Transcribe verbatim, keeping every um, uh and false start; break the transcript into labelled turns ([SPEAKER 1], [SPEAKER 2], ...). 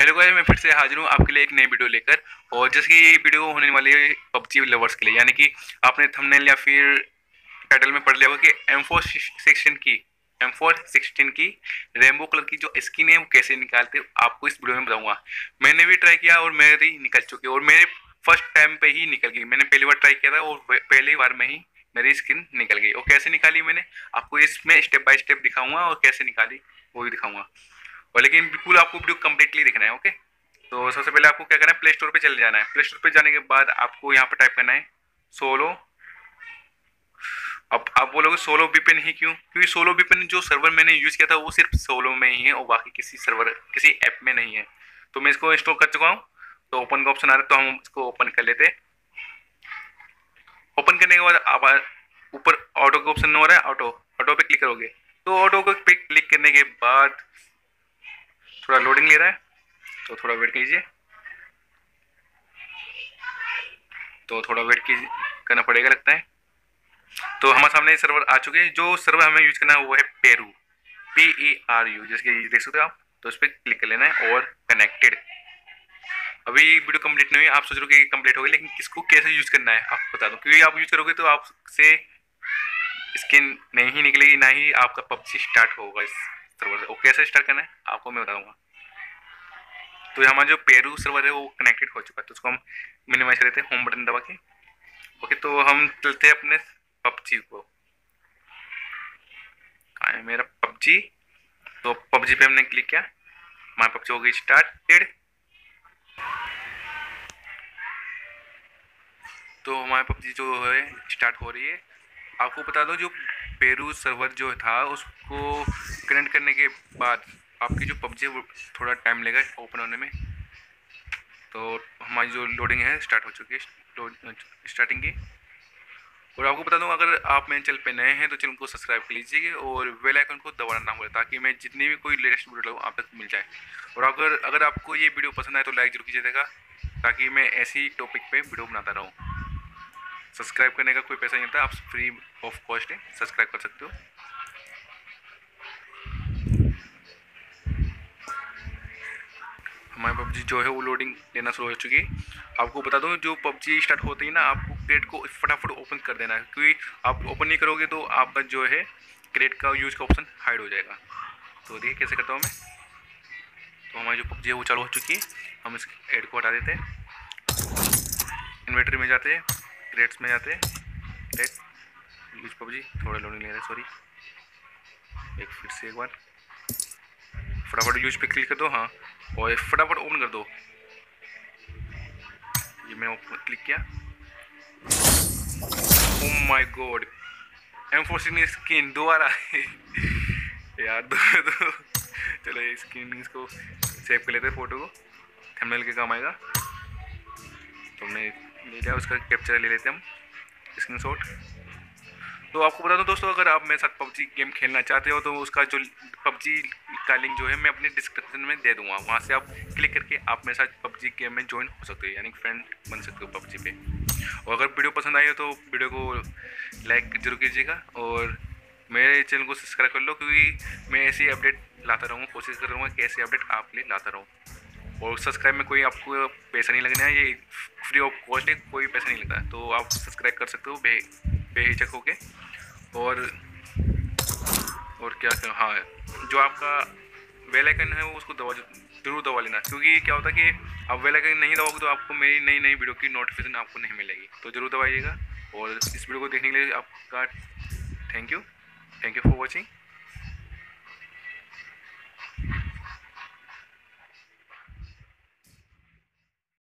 [SPEAKER 1] Hello guys, मैं फिर से हाजिर हूँ आपके लिए एक नई वीडियो लेकर। और जैसे कि ये वीडियो होने वाली है पबजी लवर्स के लिए, यानी कि आपने थंबनेल या फिर टाइटल में पढ़ लिया होगा कि एम फोर सिक्सटीन की एम फोर सिक्सटीन की रेनबो कलर की जो स्किन है वो कैसे निकालते हैं, आपको इस वीडियो में बताऊंगा। मैंने भी ट्राई किया और मेरी निकल चुकी है, और मेरे फर्स्ट टाइम पे ही निकल गई। मैंने पहली बार ट्राई किया था और पहली बार में ही मेरी स्किन निकल गई। और कैसे निकाली मैंने आपको इसमें स्टेप बाय स्टेप दिखाऊंगा, और कैसे निकाली वो भी दिखाऊंगा। और लेकिन बिल्कुल आपको वीडियो कंप्लीटली देखना है, ओके। तो सबसे पहले आपको क्या करना है, प्ले स्टोर पे चले जाना है। प्ले स्टोर पे जाने के बाद आपको यहाँ पर टाइप करना है सोलो। अब आप बोलोगे सोलो वीपन ही क्यों? क्योंकि सोलो वीपन जो सर्वर मैंने यूज किया था वो सिर्फ सोलो में ही है, और बाकी किसी सर्वर किसी ऐप में नहीं है। तो मैं इसको इंस्टॉल कर चुका हूँ। तो ओपन का ऑप्शन आ रहा है, तो हम इसको ओपन कर लेते हैं। ओपन करने के बाद आप ऊपर ऑटो का ऑप्शन हो रहा है, ऑटो ऑटो पे क्लिक करोगे। तो ऑटो पे क्लिक करने के बाद थोड़ा लोडिंग ले रहा है, तो थोड़ा वेट कीजिए। तो थोड़ा वेट की करना पड़ेगा लगता है। तो हमारे सामने सर्वर आ चुके हैं। जो सर्वर हमें यूज करना है वो है Peru, P E R U, जैसे कि देख सकते हो आप। तो उस पर क्लिक कर लेना है और कनेक्टेड। अभी वीडियो कंप्लीट नहीं हुई, आप सोच रहे हो कि कंप्लीट हो गई, लेकिन किसको कैसे यूज करना है आपको बता दूं। क्योंकि आप यूज करोगे तो आपसे स्किन नहीं ही निकलेगी, ना ही आपका पबजी स्टार्ट होगा इस सर्वर से। और कैसे स्टार्ट करना है आपको मैं बताऊंगा। तो हमारा जो पेरू सर्वर है वो कनेक्टेड हो चुका है। तो उसको हम मिनिमाइज कर देते हैं होम बटन दबा के। ओके, तो हम चलते हैं अपने पबजी को। कहाँ है मेरा पबजी? तो पबजी पे हमने क्लिक किया, हमारा पबजी हो गई स्टार्टेड। तो हमारी पबजी जो है स्टार्ट हो रही है। आपको बता दो, जो पेरू सर्वर जो था उसको कनेक्ट करने के बाद आपकी जो पबजी है वो थोड़ा टाइम लेगा ओपन होने में। तो हमारी जो लोडिंग है स्टार्ट हो चुकी है स्टार्टिंग की। और आपको बता दूं, अगर आप मेरे चैनल पे नए हैं तो चैनल को सब्सक्राइब कर लीजिए और बेल आइकन को दबाना ना भूलें, ताकि मैं जितनी भी कोई लेटेस्ट वीडियो लाऊं आप तक मिल जाए। और अगर अगर आपको ये वीडियो पसंद आए तो लाइक जरूर कीजिएगा, ताकि मैं ऐसी टॉपिक पे वीडियो बनाता रहूँ। सब्सक्राइब करने का कोई पैसा नहीं होता, आप फ्री ऑफ कॉस्ट है सब्सक्राइब कर सकते हो। हमारी पबजी जो है वो लोडिंग लेना शुरू हो चुकी है। आपको बता दूं, जो पबजी स्टार्ट होती है ना, आपको क्रेट को फटाफट ओपन कर देना है, क्योंकि आप ओपन नहीं करोगे तो आपका जो है क्रेट का यूज का ऑप्शन हाइड हो जाएगा। तो देखिए कैसे करता हूँ मैं। तो हमारी जो पबजी है वो चालू हो चुकी है। हम इस एड को हटा देते हैं, इन्वेंटरी में जाते हैं, क्रेट्स में जाते हैं, क्रेट यूज पबजी। थोड़ा लोडिंग ले रहा है, सॉरी। एक फिर से एक बार फटाफट यूज पे क्लिक कर दो, हाँ, और फटाफट ओपन कर दो। ये मैंने क्लिक किया। Oh my god, M four sixteen skin दोबारा यार दो, दो। चलो ये स्किन इसको सेव कर लेते हैं, फोटो को थंबनेल के काम आएगा। तो हमने ले लिया, उसका कैप्चर ले लेते हैं हम स्क्रीनशॉट। तो आपको बता दूं दोस्तों, अगर आप मेरे साथ पबजी गेम खेलना चाहते हो तो उसका जो पबजी का लिंक जो है मैं अपने डिस्क्रिप्शन में दे दूंगा। वहाँ से आप क्लिक करके आप मेरे साथ पबजी गेम में ज्वाइन हो सकते हो, यानी फ्रेंड बन सकते हो पबजी पे। और अगर वीडियो पसंद आई हो तो वीडियो को लाइक जरूर कीजिएगा, और मेरे चैनल को सब्सक्राइब कर लो, क्योंकि मैं ऐसी अपडेट लाता रहूँगा, कोशिश करूँगा कि ऐसी अपडेट आपके लिए लाता रहूँ। और सब्सक्राइब में कोई आपको पैसा नहीं लगना है, ये फ्री ऑफ कॉस्ट है, कोई पैसा नहीं लगता है। तो आप सब्सक्राइब कर सकते हो बे बेहिचक होके। और और क्या क्या हाँ, जो आपका बेल आइकन है वो उसको दबा जरूर दबा लेना, क्योंकि क्या होता है कि आप बेल आइकन नहीं दबाओगे तो आपको मेरी नई नई वीडियो की नोटिफिकेशन आपको नहीं मिलेगी। तो जरूर दबाइएगा। और इस वीडियो को देखने के लिए आपका thank you thank you for watching.